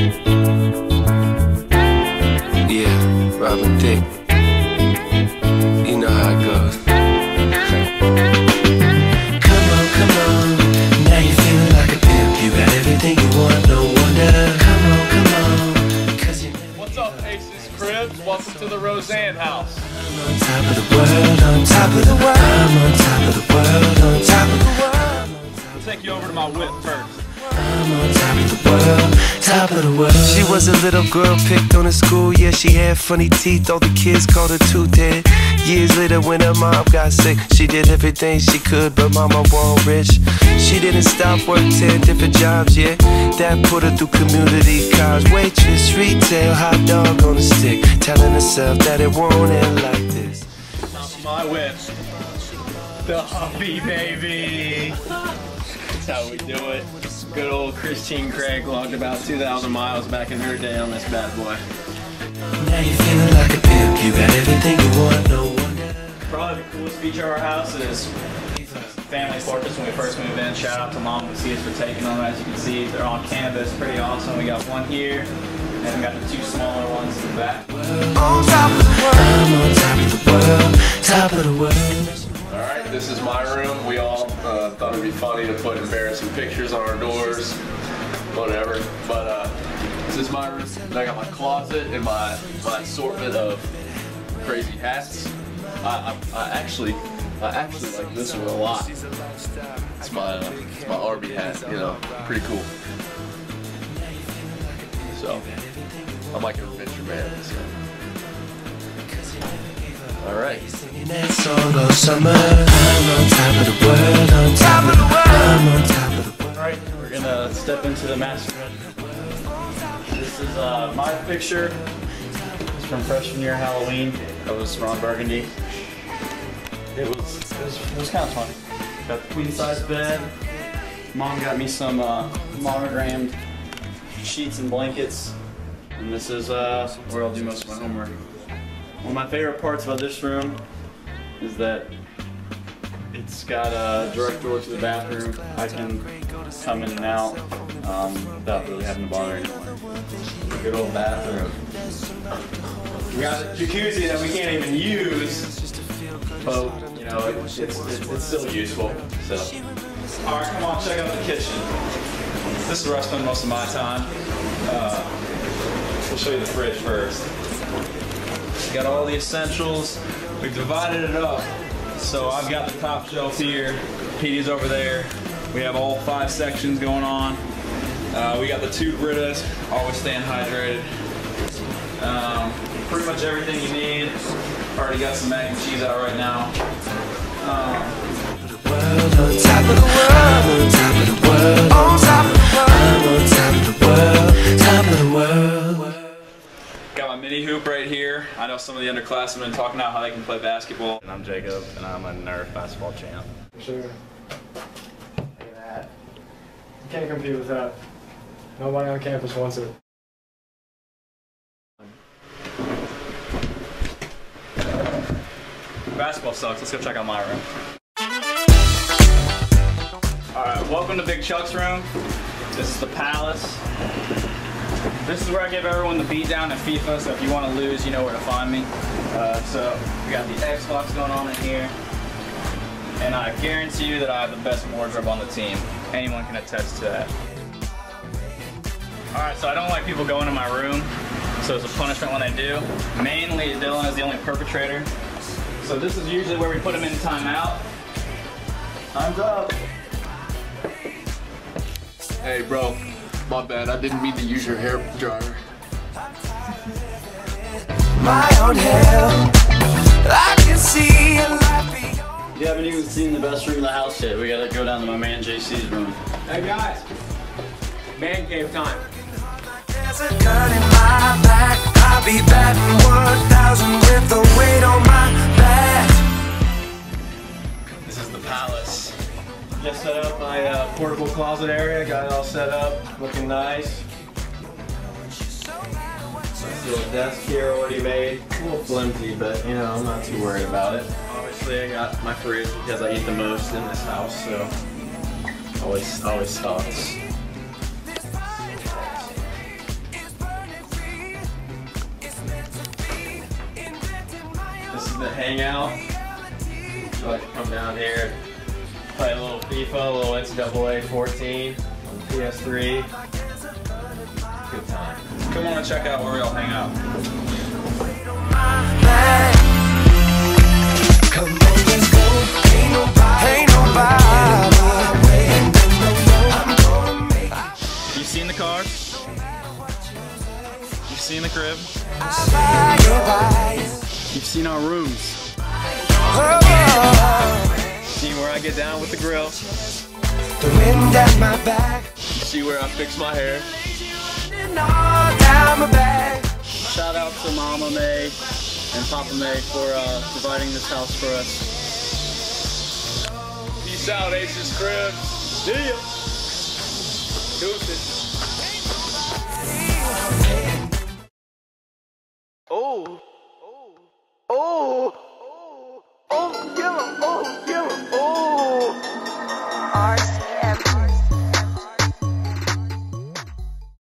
Yeah, Robin Thicke. You know how it goes. Come on, come on. Now you're feeling like a pimp. You got everything you want, no wonder. Come on, come on. What's up, Aces Cribs? Welcome to the Roseanne house. I'm on top of the world, on top of the world. I'm on top of the world, on top of the world. I'll take you over to my whip first. I'm on top of the world, top of the world. She was a little girl picked on in school. Yeah, she had funny teeth, all the kids called her tooth-head. Years later when her mom got sick, she did everything she could, but mama wasn't rich. She didn't stop, worked 10 different jobs, yeah. That put her through community college. Waitress, retail, hot dog on a stick, telling herself that it won't end like this. Top of my whip. The Huffy, baby. That's how we do it. Good old Christine Craig logged about 2,000 miles back in her day on this bad boy. Now you're feeling like a pimp, you got everything you want, no wonder. Probably the coolest feature of our house is family portraits when we first moved in. Shout out to Mom and Lucius for taking them. As you can see, they're on canvas, pretty awesome. We got one here, and we got the two smaller ones in the back. On top of the world, I'm on top of the world, top of the world. Alright, this is my room. We all thought it'd be funny to put embarrassing pictures on our doors, whatever. But this is my room. I got my closet and my assortment of crazy hats. I actually like this one a lot. It's my Arby hat, you know, pretty cool. So I'm like an adventure man. So. All right. That song all summer. I'm on top of the world, on top of the world. I'm on top of the world. All right, we're gonna step into the master bedroom. This is my picture. It's from freshman year Halloween. That was Ron Burgundy. It was kind of funny. Got the queen size bed. Mom got me some monogrammed sheets and blankets. And this is where I'll do most of my homework. One of my favorite parts about this room is that it's got a direct door to the bathroom. I can come in and out without really having to bother anyone. Good old bathroom. We got a jacuzzi that we can't even use, but you know it's still useful. So, all right, come on, check out the kitchen. This is where I spend most of my time. We'll show you the fridge first. Got all the essentials. We've divided it up. So I've got the top shelf here. Petey's over there. We have all 5 sections going on. We got the 2 Britas, always staying hydrated. Pretty much everything you need. Already got some mac and cheese out right now. Got my mini hoop right here. I know some of the underclassmen talking about how they can play basketball. And I'm Jacob, and I'm a Nerf basketball champ. Sure. Look at that. You can't compete with that. Nobody on campus wants it. Basketball sucks. Let's go check out my room. Alright, welcome to Big Chuck's room. This is the Palace. This is where I give everyone the beat down in FIFA, so if you want to lose, you know where to find me. So we got the Xbox going on in here. And I guarantee you that I have the best wardrobe on the team. Anyone can attest to that. Alright, so I don't like people going in my room, so it's a punishment when they do. Mainly, Dylan is the only perpetrator. So this is usually where we put him in timeout. Time's up. Hey, bro. My bad. I didn't mean to use your hair dryer. My own hell, I can see a life beyond. You haven't even seen the best room in the house yet. We gotta go down to my man JC's room. Hey guys, man cave time. There's a gun in my back. I'll be batting 1,000 with the weight on my back. This is the Palace. Just set up my portable closet area. Got it all set up, looking nice. Nice little desk here already made. A little flimsy, but you know, I'm not too worried about it. Obviously, I got my fridge because I eat the most in this house, so always stocks. the hangout. So I can come down here, play a little FIFA, a little NCAA 14 on PS3. Good time. Come on and check out where we all hang out. Come on, let's go. Ain't nobody. You've seen the car? You've seen the crib? You've seen our rooms. See where I get down with the grill. The wind at my back. You see where I fix my hair. Down my back. Shout out to Mama May and Papa May for providing this house for us. Peace out, Ace's Crib. See ya. Deuces. Oh. Oh.